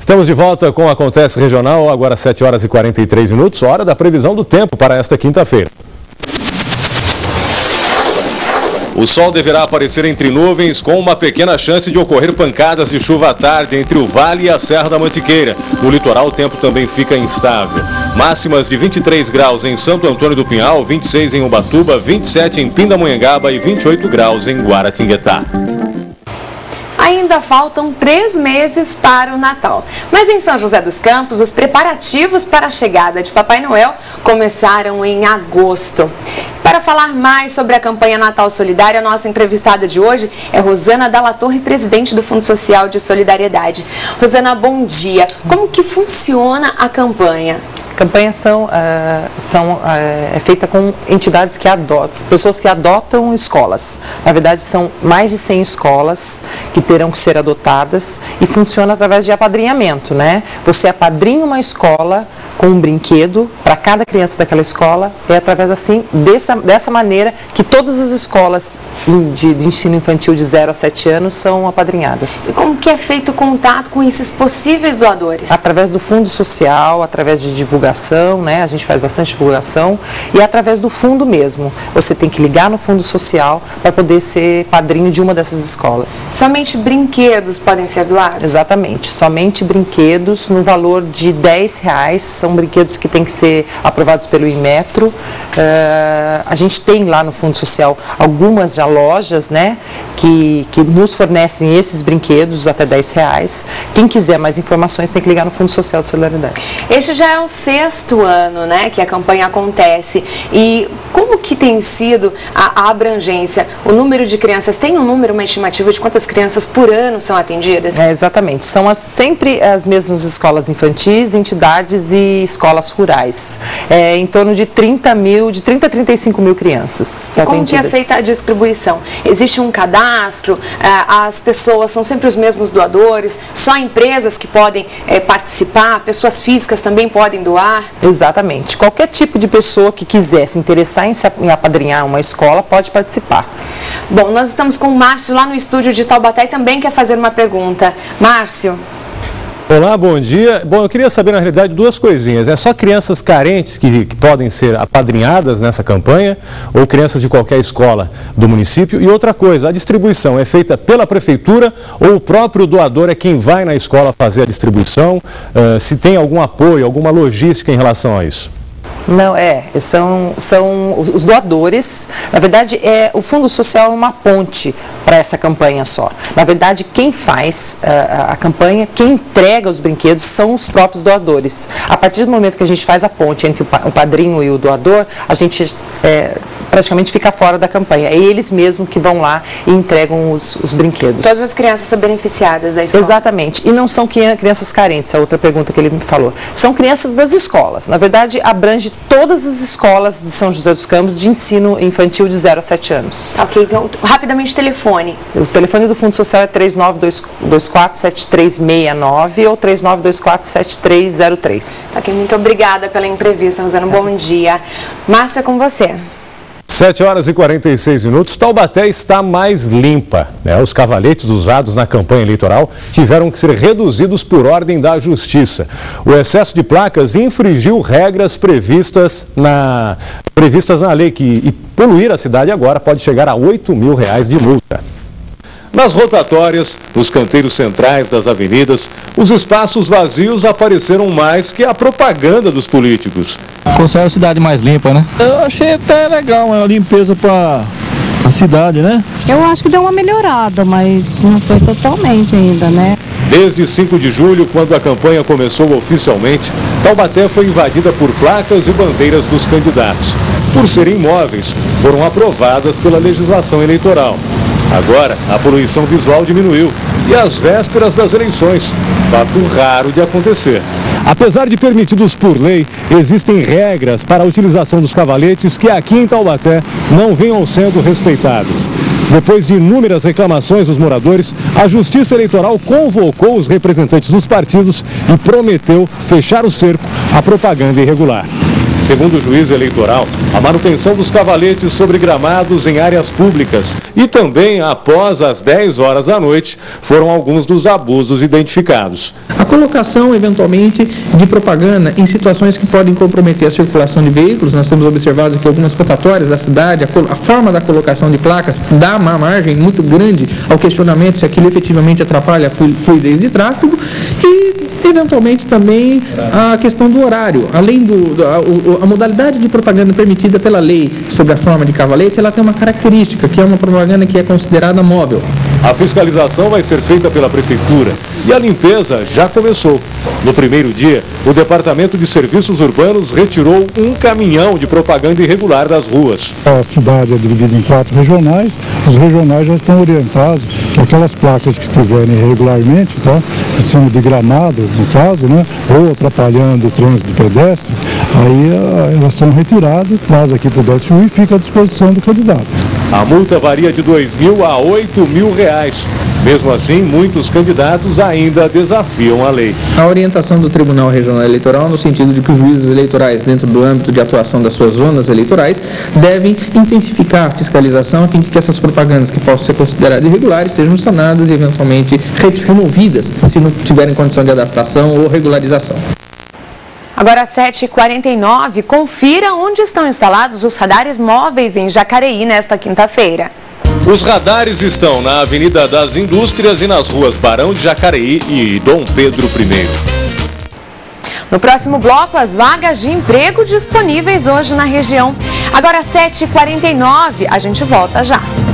Estamos de volta com o Acontece Regional, agora 7 horas e 43 minutos, hora da previsão do tempo para esta quinta-feira. O sol deverá aparecer entre nuvens com uma pequena chance de ocorrer pancadas de chuva à tarde entre o Vale e a Serra da Mantiqueira. No litoral o tempo também fica instável. Máximas de 23 graus em Santo Antônio do Pinhal, 26 em Ubatuba, 27 em Pindamonhangaba e 28 graus em Guaratinguetá. Ainda faltam 3 meses para o Natal. Mas em São José dos Campos, os preparativos para a chegada de Papai Noel começaram em agosto. Para falar mais sobre a campanha Natal Solidária, a nossa entrevistada de hoje é Rosana Dalla Torre, presidente do Fundo Social de Solidariedade. Rosana, bom dia. Como que funciona a campanha? A campanha é feita com entidades que adotam, pessoas que adotam escolas. Na verdade, são mais de 100 escolas que terão que ser adotadas e funciona através de apadrinhamento, né? Você apadrinha uma escola com um brinquedo para cada criança daquela escola, é através assim, dessa maneira que todas as escolas de ensino infantil de 0 a 7 anos são apadrinhadas. E como que é feito o contato com esses possíveis doadores? Através do Fundo Social, através de divulgação, né? A gente faz bastante divulgação e através do fundo mesmo. Você tem que ligar no Fundo Social para poder ser padrinho de uma dessas escolas. Somente brinquedos podem ser doados? Exatamente, somente brinquedos no valor de R$10, são brinquedos que têm que ser aprovados pelo Inmetro. A gente tem lá no Fundo Social algumas já lojas, né, que nos fornecem esses brinquedos até R$10. Quem quiser mais informações tem que ligar no Fundo Social de Solidariedade. Este já é o 6º ano, né, que a campanha acontece. E como que tem sido a abrangência? O número de crianças, tem um número, uma estimativa de quantas crianças por ano são atendidas? Exatamente, são sempre as mesmas escolas infantis, entidades e escolas rurais. Em torno de 30 a 35 mil crianças são atendidas. Como que é feita a distribuição? Existe um cadastro? As pessoas são sempre os mesmos doadores? Só empresas que podem participar? Pessoas físicas também podem doar? Exatamente. Qualquer tipo de pessoa que quiser se interessar em apadrinhar uma escola pode participar. Bom, nós estamos com o Márcio lá no estúdio de Taubaté e também quer fazer uma pergunta. Márcio. Olá, bom dia. Bom, eu queria saber, na realidade, 2 coisinhas. É só crianças carentes que podem ser apadrinhadas nessa campanha ou crianças de qualquer escola do município? E outra coisa, a distribuição é feita pela prefeitura ou o próprio doador é quem vai na escola fazer a distribuição? Se tem algum apoio, alguma logística em relação a isso? Não, são os doadores. Na verdade, o Fundo Social é uma ponte para essa campanha só. Na verdade, quem faz a campanha, quem entrega os brinquedos são os próprios doadores. A partir do momento que a gente faz a ponte entre o padrinho e o doador, a gente praticamente fica fora da campanha. É eles mesmos que vão lá e entregam os brinquedos. Todas as crianças são beneficiadas da escola? Exatamente. E não são crianças carentes, a outra pergunta que ele me falou. São crianças das escolas. Na verdade, abrange todas as escolas de São José dos Campos de ensino infantil de 0 a 7 anos. Ok, então rapidamente telefone. O telefone do Fundo Social é 3924-7369 ou 3924-7303. Ok, muito obrigada pela entrevista, Rosana. Bom dia. Márcia, com você. 7 horas e 46 minutos, Taubaté está mais limpa, né? Os cavaletes usados na campanha eleitoral tiveram que ser reduzidos por ordem da Justiça. O excesso de placas infringiu regras previstas na lei e poluir a cidade agora pode chegar a R$8 mil de multa. Nas rotatórias, nos canteiros centrais das avenidas, os espaços vazios apareceram mais que a propaganda dos políticos. Conserva a cidade mais limpa, né? Eu achei até legal a limpeza para a cidade, né? Eu acho que deu uma melhorada, mas não foi totalmente ainda, né? Desde 5 de julho, quando a campanha começou oficialmente, Taubaté foi invadida por placas e bandeiras dos candidatos. Por serem imóveis, foram aprovadas pela legislação eleitoral. Agora, a poluição visual diminuiu e às vésperas das eleições, fato raro de acontecer. Apesar de permitidos por lei, existem regras para a utilização dos cavaletes que aqui em Taubaté não venham sendo respeitadas. Depois de inúmeras reclamações dos moradores, a Justiça Eleitoral convocou os representantes dos partidos e prometeu fechar o cerco à propaganda irregular. Segundo o juiz eleitoral, a manutenção dos cavaletes sobre gramados em áreas públicas e também após as 10 horas da noite foram alguns dos abusos identificados. A colocação, eventualmente, de propaganda em situações que podem comprometer a circulação de veículos. Nós temos observado que algumas rotatórias da cidade, a forma da colocação de placas dá uma margem muito grande ao questionamento se aquilo efetivamente atrapalha a fluidez de tráfego e, eventualmente, também a questão do horário. Além a modalidade de propaganda permitida pela lei sobre a forma de cavalete, ela tem uma característica, que é uma propaganda que é considerada móvel. A fiscalização vai ser feita pela Prefeitura e a limpeza já começou. No primeiro dia, o Departamento de Serviços Urbanos retirou um caminhão de propaganda irregular das ruas. A cidade é dividida em 4 regionais, os regionais já estão orientados que aquelas placas que estiverem irregularmente, tá, em cima de gramado, no caso, né, ou atrapalhando o trânsito de pedestre, aí elas são retiradas, traz aqui para o DSU e fica à disposição do candidato. A multa varia de R$2.000 a R$8.000. Mesmo assim, muitos candidatos ainda desafiam a lei. A orientação do Tribunal Regional Eleitoral, no sentido de que os juízes eleitorais, dentro do âmbito de atuação das suas zonas eleitorais, devem intensificar a fiscalização a fim de que essas propagandas que possam ser consideradas irregulares sejam sanadas e, eventualmente, removidas, se não tiverem condição de adaptação ou regularização. Agora, às 7h49, confira onde estão instalados os radares móveis em Jacareí nesta quinta-feira. Os radares estão na Avenida das Indústrias e nas ruas Barão de Jacareí e Dom Pedro I. No próximo bloco, as vagas de emprego disponíveis hoje na região. Agora, às 7h49, a gente volta já.